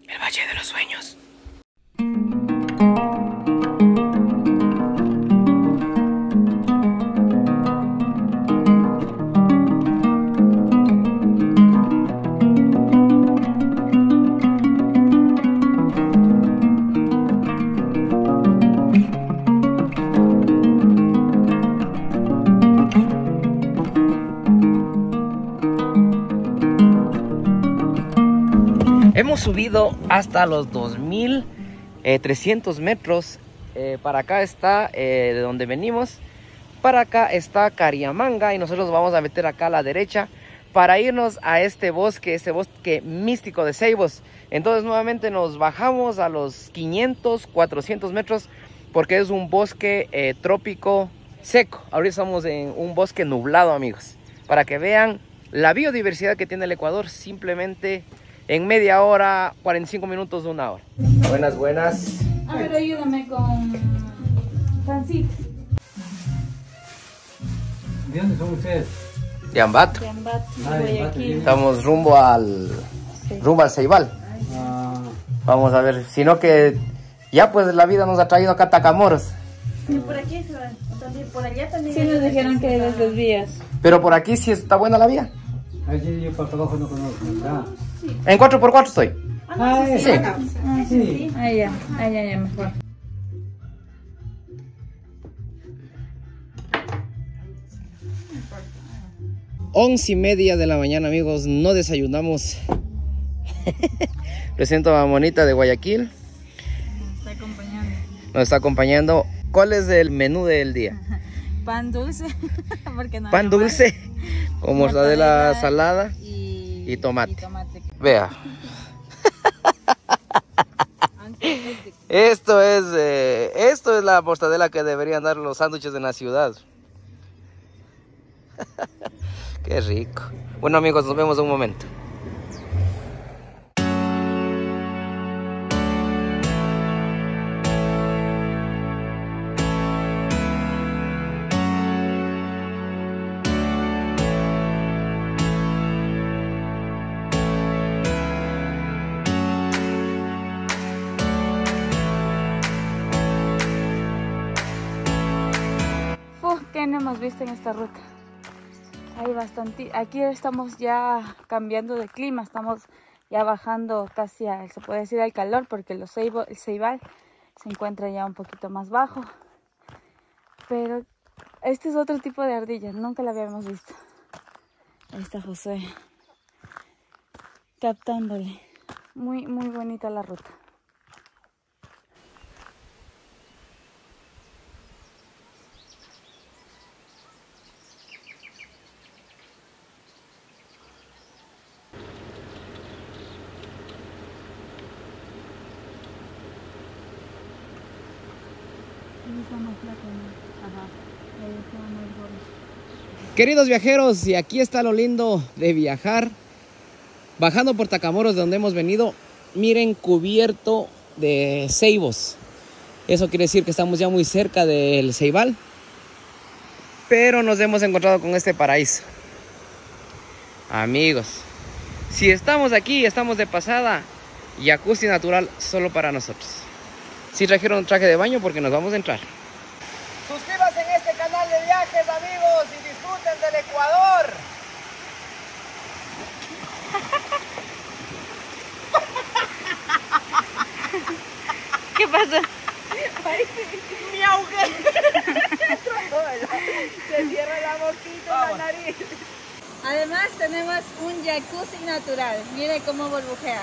El Valle de los Sueños. Hemos subido hasta los 2300 metros. Para acá está de donde venimos. Para acá está Cariamanga y nosotros vamos a meter acá a la derecha para irnos a este bosque místico de Ceibos. Entonces nuevamente nos bajamos a los 500, 400 metros porque es un bosque trópico seco. Ahorita estamos en un bosque nublado, amigos, para que vean la biodiversidad que tiene el Ecuador simplemente en media hora, 45 minutos, una hora. Buenas, buenas. A ver, ayúdame con Francita. ¿De dónde son ustedes? De Ambato. De Ambato, Ah, de Guayaquil. Ambato, Estamos rumbo al Ceibal. Ah, Vamos a ver, sino que ya pues la vida nos ha traído acá a Tacamoros. Sí, por aquí se van. También por allá también. Sí, nos dijeron que hay dos desvías. Pero por aquí sí está buena la vía. ahí sí yo para abajo no conozco, ¿verdad? En 4x4 estoy. Ah, Sí. sí. Ya, mejor. Once y media de la mañana, amigos, no desayunamos. Presento a Monita de Guayaquil. Nos está acompañando. ¿Cuál es el menú del día? Pan dulce, porque no Pan hay dulce con mortadela mortadela salada y tomate. Vea. Esto es la mortadela que deberían dar los sándwiches en la ciudad. Qué rico. Bueno, amigos, nos vemos en un momento. ¿Qué no hemos visto en esta ruta? Hay bastante. Aquí estamos ya cambiando de clima, estamos ya bajando casi se puede decir al calor, porque el Ceibal se encuentra ya un poquito más bajo. Pero este es otro tipo de ardilla, nunca la habíamos visto. Ahí está José captándole. Muy bonita la ruta. Queridos viajeros, y aquí está lo lindo de viajar. Bajando por Tacamoros, de donde hemos venido, miren, cubierto de ceibos. Eso quiere decir que estamos ya muy cerca del Ceibal. Pero nos hemos encontrado con este paraíso. Amigos, si estamos aquí, estamos de pasada. Jacuzzi natural solo para nosotros. Si trajeron traje de baño porque nos vamos a entrar. Suscríbanse en este canal de viajes, amigos, y disfruten del Ecuador. ¿Qué pasa? Me ahogué. Se cierra la boquita y la nariz. Además tenemos un jacuzzi natural. Mire cómo burbujea.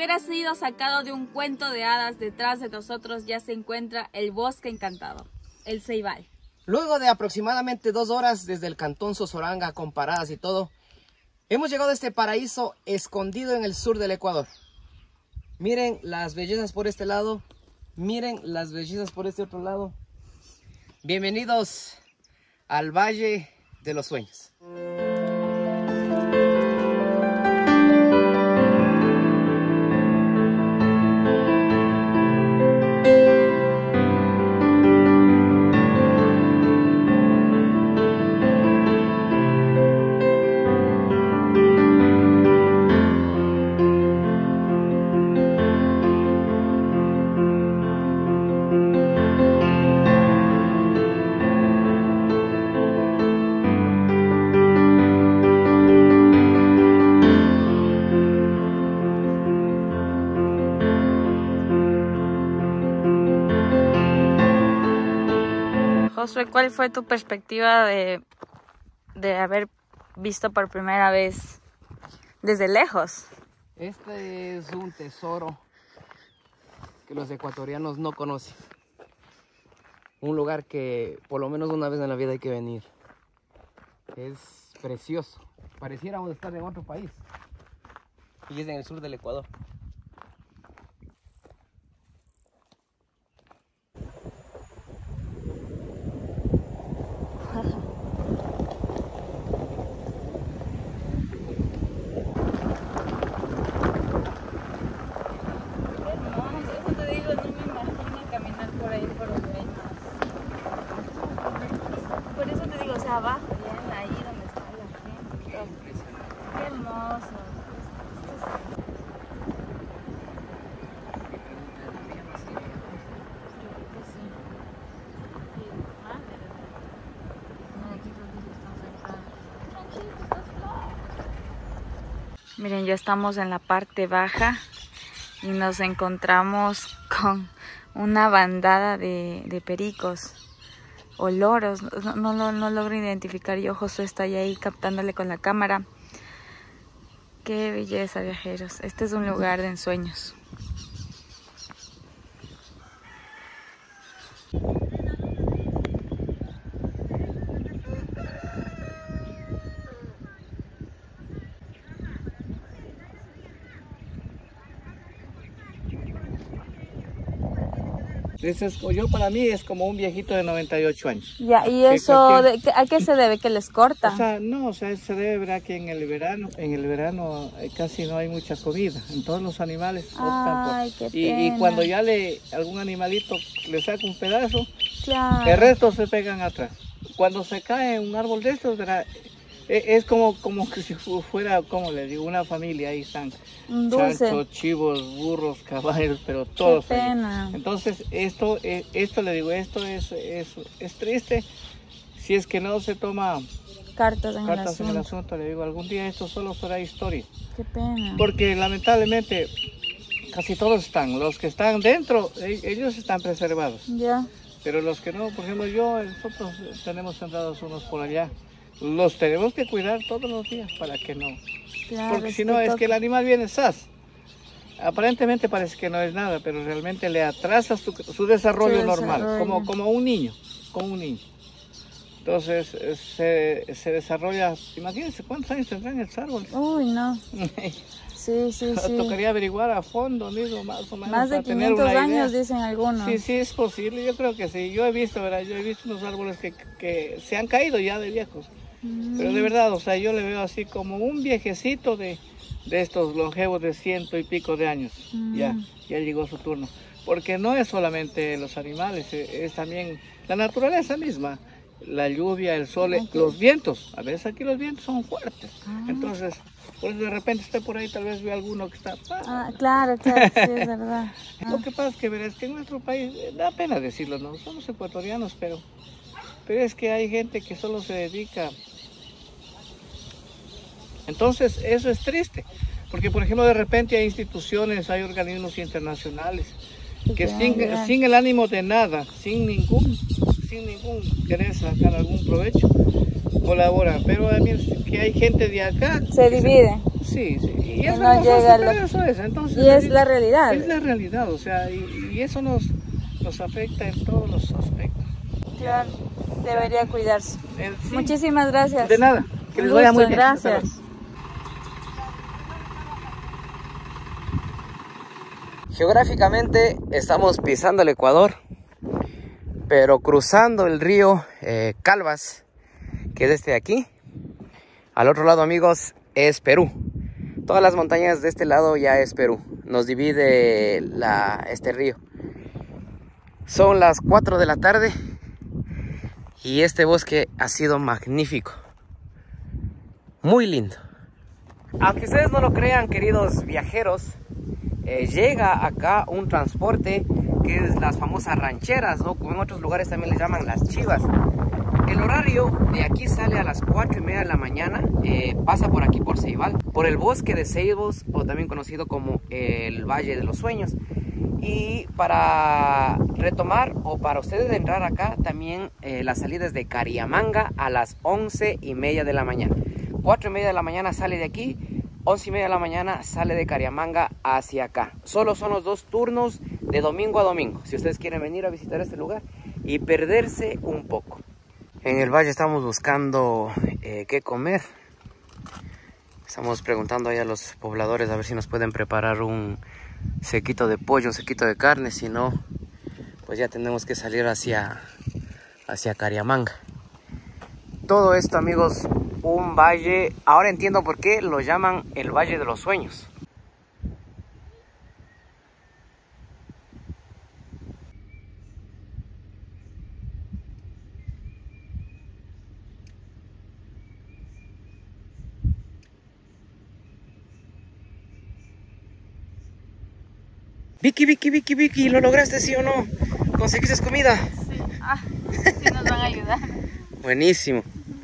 hubiera sido sacado de un cuento de hadas, detrás de nosotros ya se encuentra el bosque encantado, el Ceibal. Luego de aproximadamente 2 horas desde el cantón Sozoranga con paradas y todo, hemos llegado a este paraíso escondido en el sur del Ecuador. Miren las bellezas por este lado, miren las bellezas por este otro lado. Bienvenidos al Valle de los Sueños. Josué, ¿cuál fue tu perspectiva de haber visto por primera vez desde lejos? Este es un tesoro que los ecuatorianos no conocen. Un lugar que por lo menos una vez en la vida hay que venir. Es precioso. Pareciéramos estar en otro país. Y es en el sur del Ecuador. Abajo, bien ahí donde está la gente. Qué hermoso. Miren, ya estamos en la parte baja y nos encontramos con una bandada de pericos o loros, no logro identificar yo. Josué está ahí captándole con la cámara. Qué belleza, viajeros. Este es un lugar de ensueños. Yo para mí es como un viejito de 98 años. Ya, ¿y eso a qué se debe? ¿Que les corta? O sea, se debe ver que en el verano casi no hay mucha comida. En todos los animales optan por... Y cuando ya algún animalito le saca un pedazo, claro, el resto se pegan atrás. Cuando se cae un árbol de estos, ¿verdad? Es como que si fuera, como les digo, una familia. Ahí están chanchos, chivos, burros, caballos, pero todos. Qué pena. Entonces esto le digo, esto es triste si es que no se toma cartas en el asunto. Le digo, algún día esto solo será historia. Qué pena. Porque lamentablemente casi todos están, los que están dentro, ellos están preservados. Ya. Pero los que no, por ejemplo nosotros tenemos sembrados unos por allá. Los tenemos que cuidar todos los días para que no. Claro, porque si no es que el animal viene sas. Aparentemente parece que no es nada, pero realmente le atrasa su desarrollo normal, como un niño, Entonces se desarrolla, imagínense cuántos años tendrán estos árboles. Uy, no. Sí. Tocaría averiguar a fondo, mismo, más o menos. Más de 500 años dicen algunos. Sí, es posible, yo creo que sí. Yo he visto unos árboles que se han caído ya de viejos. Pero de verdad, o sea, yo le veo así como un viejecito de estos longevos de 100 y pico de años. Ya llegó su turno. Porque no es solamente los animales, es también la naturaleza misma. La lluvia, el sol, los vientos. A veces aquí los vientos son fuertes. Entonces, por eso de repente esté por ahí, tal vez ve alguno que está... Claro, sí, es verdad. Lo que pasa es que verás que en nuestro país, da pena decirlo, no somos ecuatorianos, pero es que hay gente que solo se dedica. Entonces, eso es triste. Porque, por ejemplo, de repente hay instituciones, hay organismos internacionales que sin el ánimo de nada, sin sin ningún querer sacar algún provecho, colaboran. Pero a mí es que hay gente de acá... Se divide. Sí, y eso no llega eso es. Entonces, y es la realidad. Es la realidad, o sea, y eso nos afecta en todos los aspectos. Claro, debería cuidarse. Sí. Muchísimas gracias. De nada, que les vaya muy bien. Gracias. Geográficamente estamos pisando el Ecuador, pero cruzando el río Calvas, que es este de aquí. Al otro lado, amigos, es Perú. Todas las montañas de este lado ya es Perú. Nos divide este río. Son las 4 de la tarde y este bosque ha sido magnífico. Muy lindo. Aunque ustedes no lo crean, queridos viajeros, llega acá un transporte que es las famosas rancheras, ¿no? Como en otros lugares también les llaman las chivas. El horario de aquí sale a las 4:30 de la mañana, pasa por aquí por Ceibal, por el bosque de Ceibos, o también conocido como el Valle de los Sueños. Y para retomar o para ustedes entrar acá, también la salida es de Cariamanga a las 11:30 de la mañana. 4:30 de la mañana sale de aquí, 11:30 de la mañana sale de Cariamanga hacia acá. Solo son los 2 turnos de domingo a domingo, si ustedes quieren venir a visitar este lugar y perderse un poco. En el valle estamos buscando qué comer. Estamos preguntando ahí a los pobladores a ver si nos pueden preparar un sequito de pollo, un sequito de carne. Si no, pues ya tenemos que salir hacia Cariamanga. Todo esto, amigos, un valle. Ahora entiendo por qué lo llaman el Valle de los Sueños. Vicky, ¿lo lograste, sí o no? ¿Conseguiste comida? Sí, sí nos van a ayudar. Buenísimo.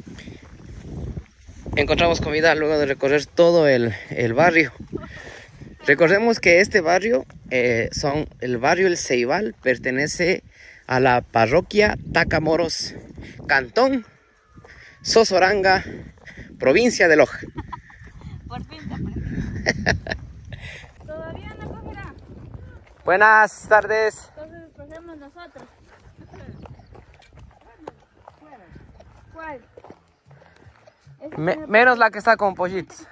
Encontramos comida luego de recorrer todo el barrio. Recordemos que este barrio, el barrio El Ceibal, pertenece a la parroquia Tacamoros, cantón Sozoranga, provincia de Loja. Por fin te aprendí. Todavía no cogerá. Buenas tardes. Entonces escogemos nosotros. ¿Cuál? Menos la que está con pollitos.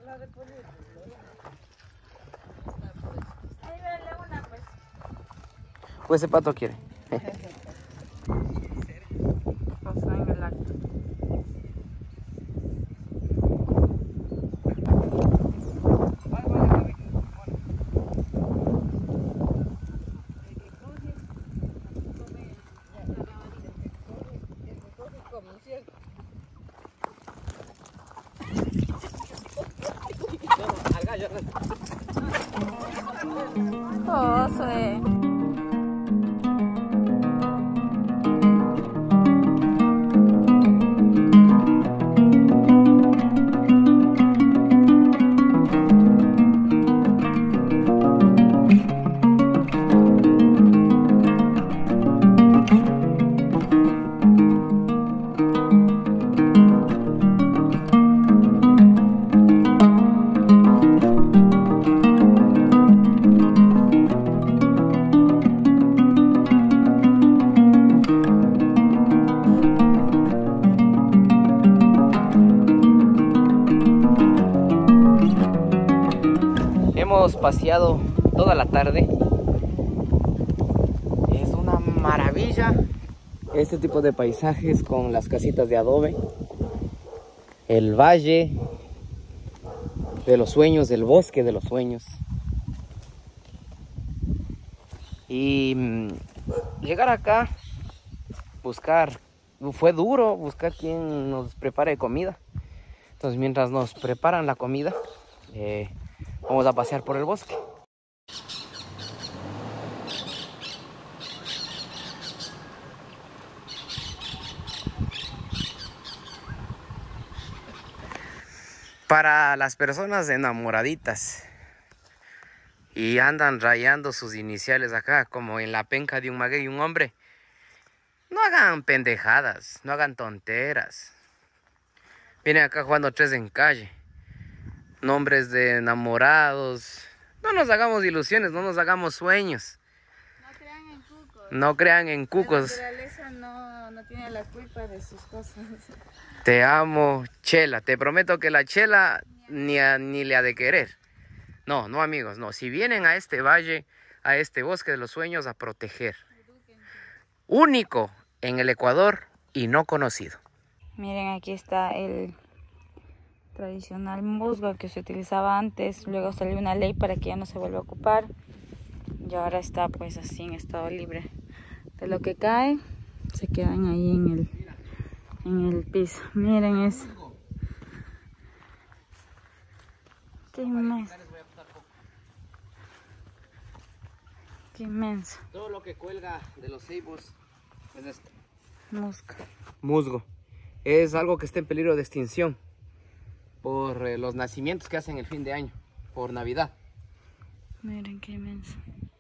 Ahí vele una, pues. Pues ese pato quiere. Pasó en el acto. Oh, sí. Hemos paseado toda la tarde. Es una maravilla este tipo de paisajes con las casitas de adobe, el valle de los sueños, el bosque de los sueños. Y llegar acá, fue duro buscar quien nos prepare comida. Entonces, mientras nos preparan la comida, vamos a pasear por el bosque. Para las personas enamoraditas y andan rayando sus iniciales acá, como en la penca de un maguey y un hombre, No hagan pendejadas, no hagan tonteras. Vienen acá jugando 3 en calle. Nombres de enamorados. No nos hagamos ilusiones, no nos hagamos sueños. No crean en cucos. No crean en cucos. La naturaleza no tiene la culpa de sus cosas. Te amo, Chela. Te prometo que la Chela ni le ha de querer. No, amigos, no. Si vienen a este valle, a este bosque de los sueños, a proteger. Único en el Ecuador y no conocido. Miren, aquí está el tradicional musgo que se utilizaba antes. Luego salió una ley para que ya no se vuelva a ocupar. Y ahora está pues así en estado libre. De lo que cae, se quedan ahí en el piso. Miren eso. Qué inmenso. Qué inmenso. Todo lo que cuelga de los ceibos es esto. Musgo. Es algo que está en peligro de extinción por los nacimientos que hacen el fin de año, por Navidad. Miren qué inmenso.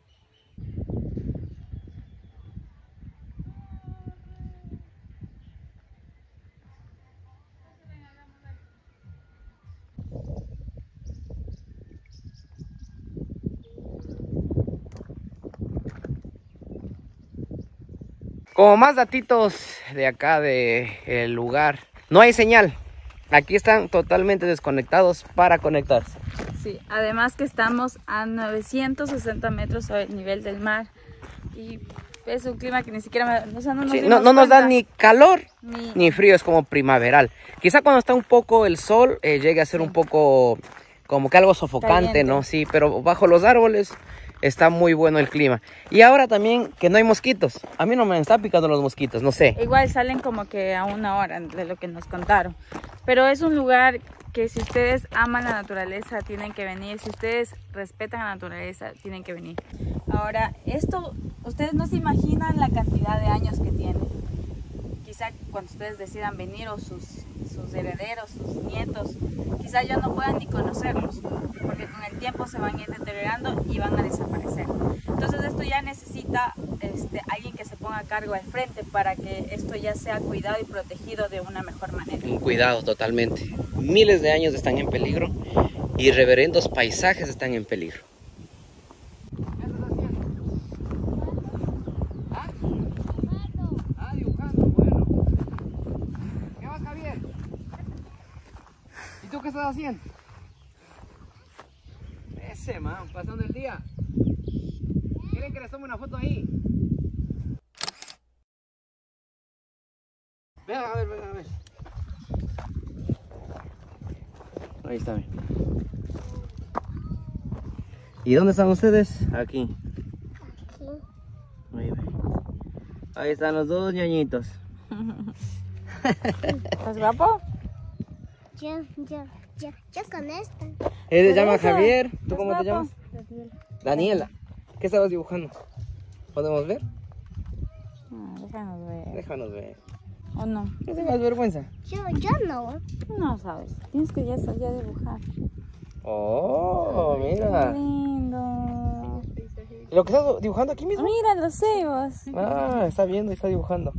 Como más datitos de acá del lugar, no hay señal. Aquí están totalmente desconectados para conectarse. Sí, además que estamos a 960 metros sobre el nivel del mar. Y es un clima que ni siquiera no nos da ni calor ni frío, es como primaveral. Quizá cuando está un poco el sol llegue a ser un poco como que algo sofocante, caliente, ¿no? Sí, pero bajo los árboles está muy bueno el clima. Y ahora también que no hay mosquitos. A mí no me están picando los mosquitos, no sé. Igual salen como que a 1 hora de lo que nos contaron. Pero es un lugar que si ustedes aman la naturaleza tienen que venir. Si ustedes respetan la naturaleza tienen que venir. Ahora, esto, ustedes no se imaginan la cantidad de años que tiene. Quizá cuando ustedes decidan venir o sus herederos, sus nietos, quizá ya no puedan ni conocerlos, porque con el tiempo se van a ir deteriorando y van a desaparecer. Entonces esto ya necesita alguien que se ponga a cargo al frente para que esto ya sea cuidado y protegido de una mejor manera. Un cuidado totalmente. Miles de años están en peligro y reverendos paisajes están en peligro. ¿Qué estás haciendo? Ese man, pasando el día. ¿Quieren que les tome una foto ahí? Ven a ver. Ahí está. ¿Y dónde están ustedes? Aquí. Ahí están los dos ñañitos. ¿Estás guapo? Yo con esta. Él se llama Javier. ¿Tú cómo te llamas? Daniela. ¿Qué estabas dibujando? ¿Podemos ver? Déjanos ver. Déjanos ver. ¿O no? ¿No tengas vergüenza? Yo no. No sabes. Tienes que ya dibujar. Oh, mira. Qué lindo. ¿Lo que estás dibujando aquí mismo? Mira los cebos. Ah, está viendo y está dibujando.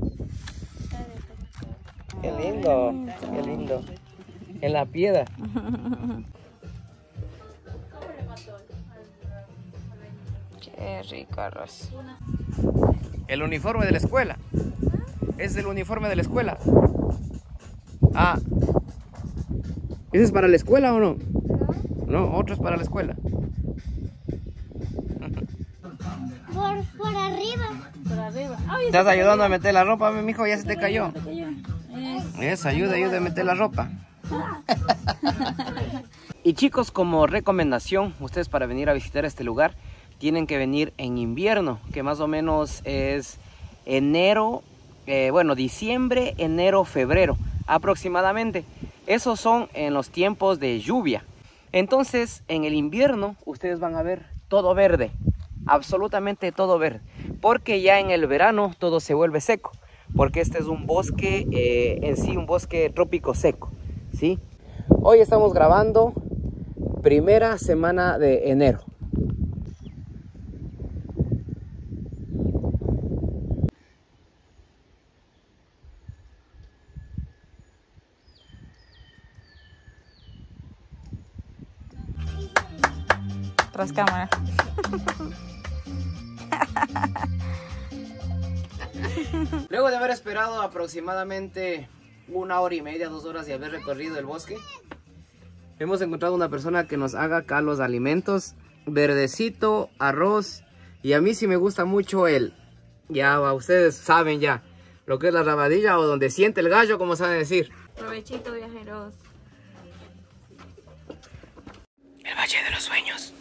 Qué lindo, qué lindo. En la piedra. Qué rico arroz. El uniforme de la escuela. Es el uniforme de la escuela. Ah. ¿Ese es para la escuela o no? No, otro es para la escuela. Por arriba. Por arriba. Ay, ¿Estás ayudando a meter la ropa, mijo? Ya se te cayó. Eso, ayuda a meter la ropa. Y chicos, como recomendación, ustedes para venir a visitar este lugar tienen que venir en invierno, que más o menos es enero, diciembre, enero, febrero aproximadamente. Esos son en los tiempos de lluvia. Entonces en el invierno ustedes van a ver todo verde, absolutamente todo verde, porque ya en el verano todo se vuelve seco, porque este es un bosque en sí, un bosque trópico seco, ¿sí? Hoy estamos grabando primera semana de enero. tras cámara. Luego de haber esperado aproximadamente 1 hora y media, 2 horas de haber recorrido el bosque, hemos encontrado una persona que nos haga acá los alimentos, verdecito, arroz, y a mí sí me gusta mucho ya ustedes saben ya, lo que es la rabadilla o donde siente el gallo, como saben decir. Provechito, viajeros. El Valle de los Sueños.